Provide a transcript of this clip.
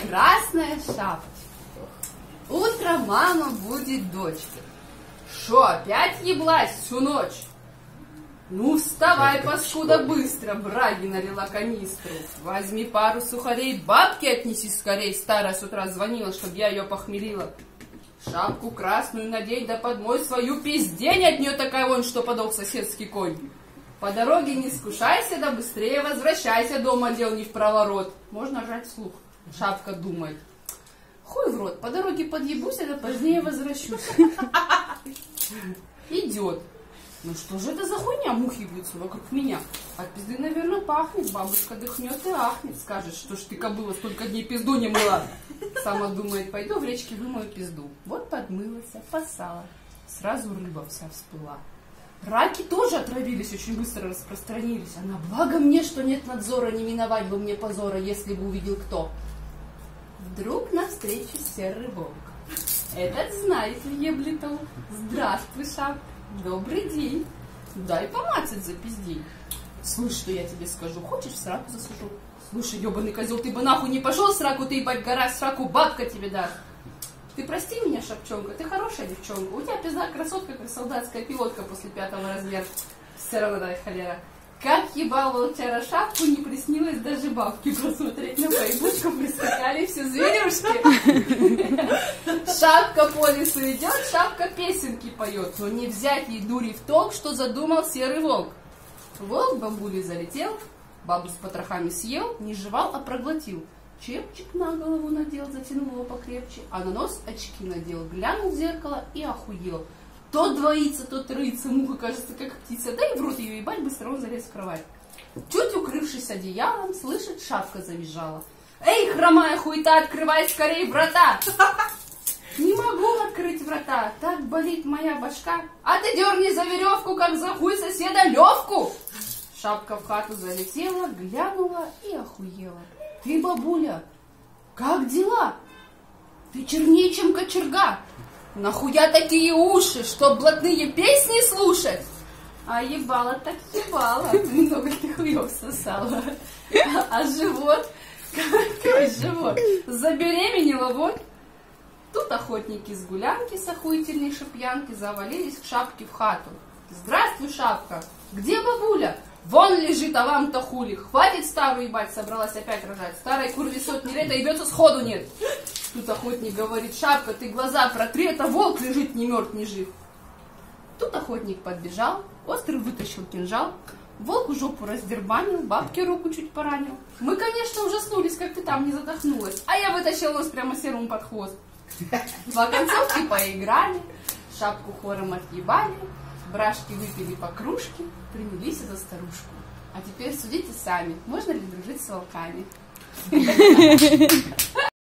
Красная шапочка. Утро мама будет дочке. Шо, опять еблась всю ночь? Ну, вставай, паскуда, быстро, браги налила канистру. Возьми пару сухарей, бабке отнеси скорей. Старая с утра звонила, чтобы я ее похмелила. Шапку красную надень, да подмой свою пиздень от нее такая вон, что подох соседский конь. По дороге не скушайся, да быстрее возвращайся, дома дел не в проворот. Можно жать вслух. Шапка думает. Хуй в рот, по дороге подъебусь, да позднее возвращусь. Идет. Ну что же это за хуйня, мухи бьются вокруг меня? От пизды, наверное, пахнет. Бабушка дыхнет и ахнет. Скажет, что ж ты, кобыла, столько дней пизду не мыла. Сама думает, пойду в речке вымою пизду. Вот подмылась, поссала. Сразу рыба вся всплыла. Раки тоже отравились, очень быстро распространились. А на благо мне, что нет надзора, не миновать бы мне позора, если бы увидел кто. Вдруг навстречу серый волк. Этот знает ли еблитол. Здравствуй, Шапка. Добрый день. Дай помацать за пиздень. Слышь, что я тебе скажу? Хочешь, в сраку засужу? Слушай, ебаный козел, ты бы нахуй не пошел в сраку, ты, ебать, гора, в сраку бабка тебе даст. Ты прости меня, Шапчонка, ты хорошая девчонка. У тебя пизда красотка, как солдатская пилотка после 5-го размера. Все равно дай холера. Как ебал волчара шапку, не приснилось даже бабки посмотреть. На поебучку прискакали все зверюшки. Шапка по лесу идет, шапка песенки поет. Но не взять ей дури в толк, что задумал серый волк. Волк бамбули залетел, бабу с потрохами съел, не жевал, а проглотил. Чепчик на голову надел, затянул его покрепче, а на нос очки надел, глянул в зеркало и охуел. То двоится, то троится, муха, кажется, как птица. Да и в рот ее ебать, быстро он залез в кровать. Чуть укрывшись одеялом, слышит, шапка завизжала. Эй, хромая хуета, открывай скорее врата! Не могу открыть врата, так болит моя башка. А ты дерни за веревку, как за хуй соседа Левку! Шапка в хату залетела, глянула и охуела. Ты, бабуля, как дела? Ты чернее, чем кочерга. Нахуя такие уши, чтоб блатные песни слушать? А ебала так ебала, много ты хуев сосала. А живот? Какой живот? Забеременела вот. Тут охотники с гулянки с охуительной шипьянки завалились к Шапке в хату. Здравствуй, Шапка, где бабуля? Вон лежит, а вам-то хули. Хватит старую ебать, собралась опять рожать. Старой курве сотни лет, а ебется сходу нет. Тут охотник говорит, Шапка, ты глаза протри, это волк лежит ни мертв, ни жив. Тут охотник подбежал, острый вытащил кинжал. Волку жопу раздербанил, бабке руку чуть поранил. Мы, конечно, ужаснулись, как ты там не задохнулась. А я вытащил нос прямо серому под хвост. Два концовки поиграли, Шапку хором отъебали. Брашки выпили по кружке, принялись за старушку. А теперь судите сами, можно ли дружить с волками.